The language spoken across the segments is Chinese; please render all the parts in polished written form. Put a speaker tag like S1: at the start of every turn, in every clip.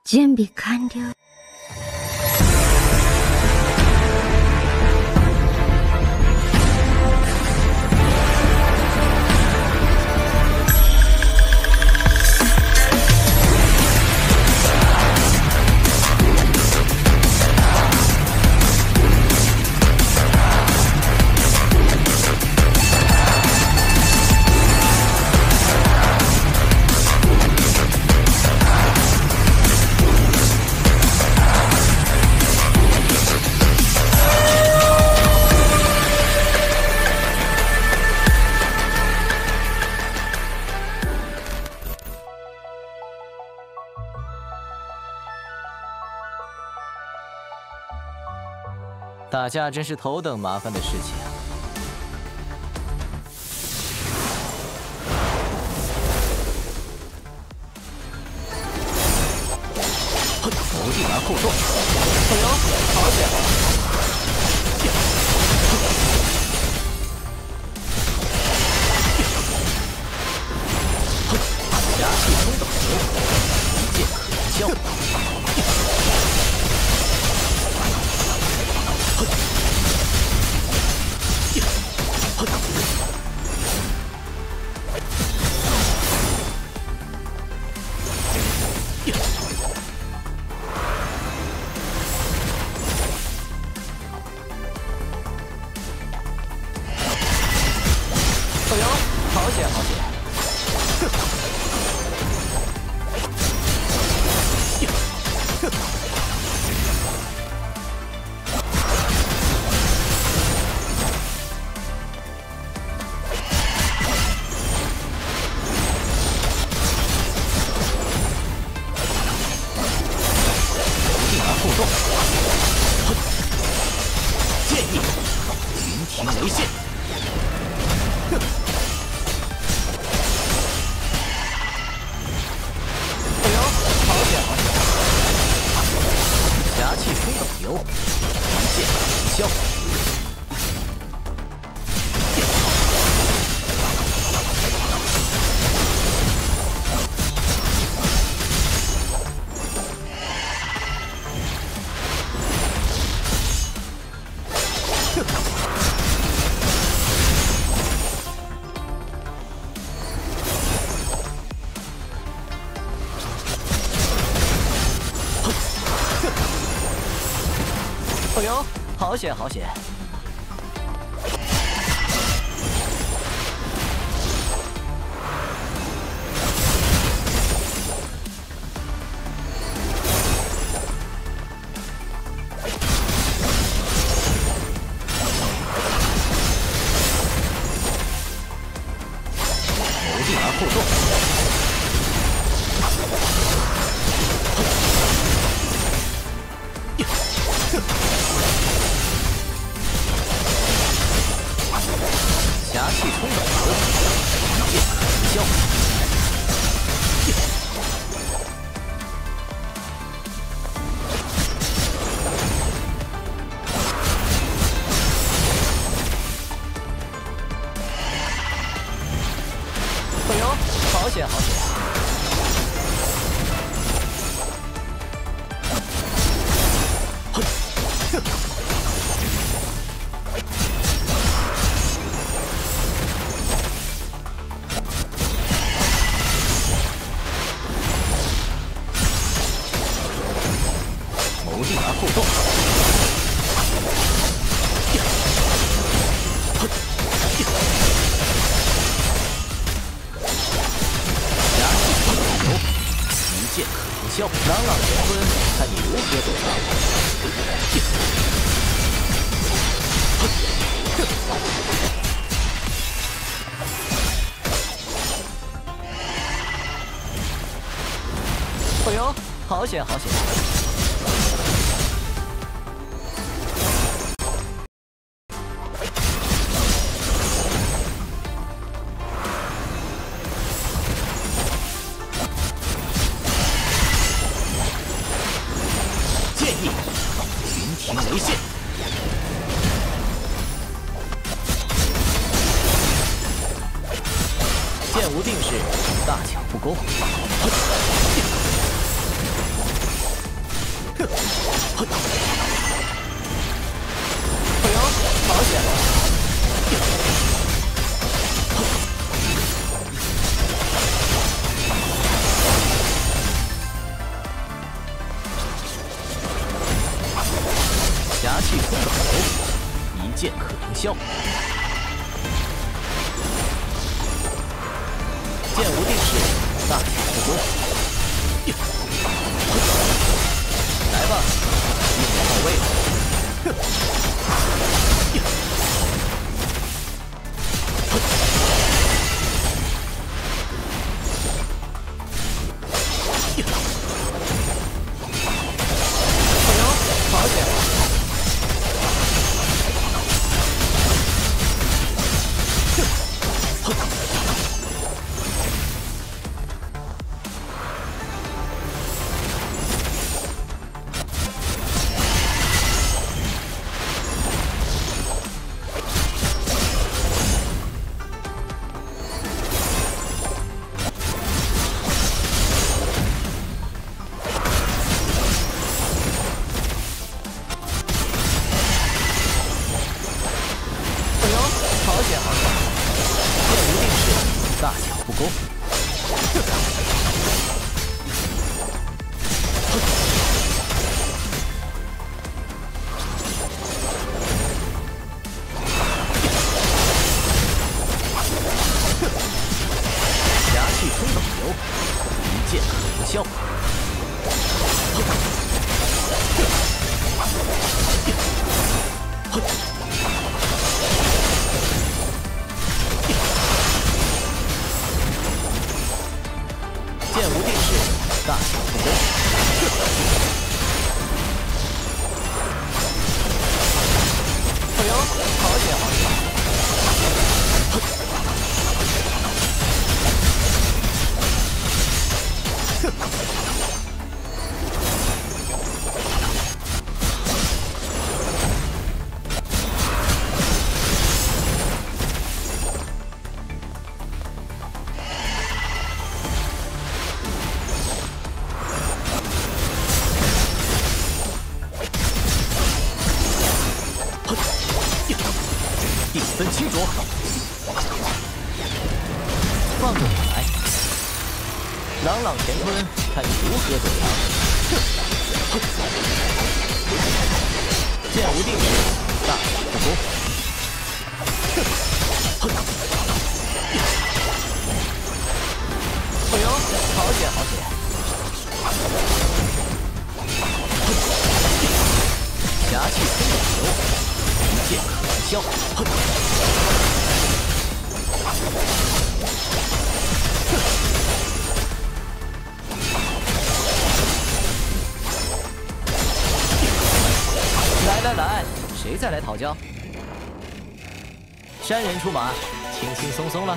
S1: 準備完了。
S2: 打架真是头等麻烦的事情啊！
S3: 伏地而后动，哎呦，好险！侠气冲斗牛，一剑可消。
S2: 哎呦，好险好险！
S3: 伏地而后动。
S2: 侠气冲斗牛，一剑可消。哎呦，好险好险！
S3: 伏地而后动。侠气冲斗牛，一剑可消。朗朗乾坤，看你如何躲藏。
S2: 哎呦，好险好险！
S3: 云停雷线，
S2: 剑无定式，大巧不工。 哎呦，好险啊！
S3: 侠气冲斗流，一剑可成效。剑无定式，大巧不工。来吧，一点到位了。
S2: 哎呦，好险啊！哎呦，好险好险！
S3: 剑无定式，大巧不工。侠气冲斗流，一剑可成效。剑无定式，大巧不工。
S2: 哎呦，好险好险！
S3: 一分清浊，放着我来。朗朗乾坤，看你如何得来。剑无定式，大巧不工。
S2: 哎呦，好险好险！
S3: 侠气冲斗流，一剑可成效。
S2: 来来来，谁再来讨教？
S3: 山人出马，轻轻松松了。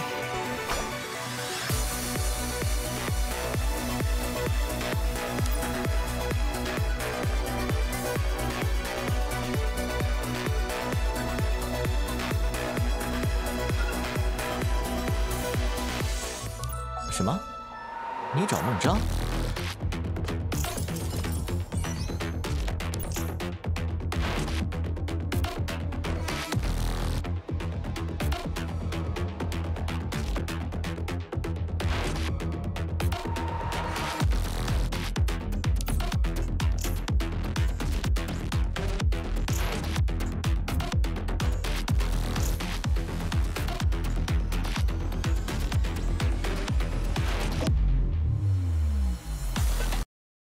S3: 什么？你找孟章？